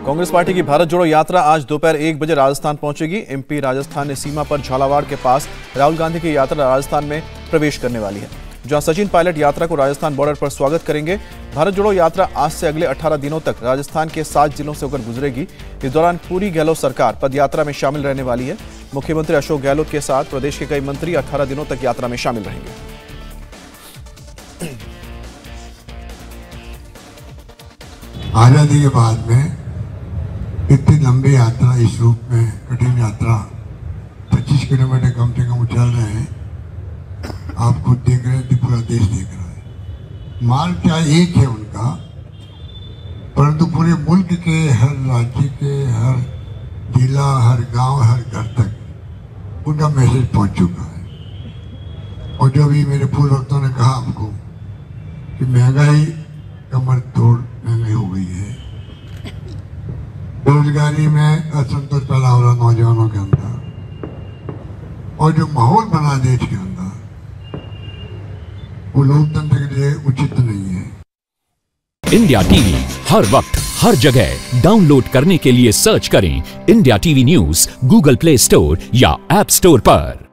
Congress party की भारत जोड़ो यात्रा आज दोपहर 1 बजे राजस्थान पहुंचेगी। एमपी राजस्थान ने सीमा पर झालावाड़ के पास राहुल गांधी की यात्रा राजस्थान में प्रवेश करने वाली है, जहां सचिन पायलट यात्रा को राजस्थान बॉर्डर पर स्वागत करेंगे। भारत जोड़ो यात्रा आज से अगले 18 दिनों तक राजस्थान के 7 जिलों से होकर गुजरेगी। इस दौरान पूरी गहलोत सरकार पदयात्रा में शामिल रहने वाली है। मुख्यमंत्री अशोक गहलोत के साथ प्रदेश के कई मंत्री 18 दिनों तक यात्रा में शामिल रहेंगे। आजादी के बाद में इतनी लंबी यात्रा, इस रूप में कठिन यात्रा 25 किलोमीटर कम से कम चल रहे हैं। आप खुद देख रहे हैं, पूरा देश देख रहा है। मार्ग क्या एक है उनका, परंतु पूरे मुल्क के हर राज्य के हर जिला, हर गांव, हर घर तक उनका मैसेज पहुंच चुका है। और जो भी मेरे पूर्व वक्तों ने कहा आपको कि महंगाई कमर तोड़ महंगाई हो गई है, बेरोजगारी में असंतोष पैदा हो रहा नौजवानों के अंदर, और जो माहौल बना देश के अंदर वो लोकतंत्र के लिए उचित नहीं है। इंडिया टीवी हर वक्त हर जगह डाउनलोड करने के लिए सर्च करें India TV news Google Play Store या ऐप स्टोर पर।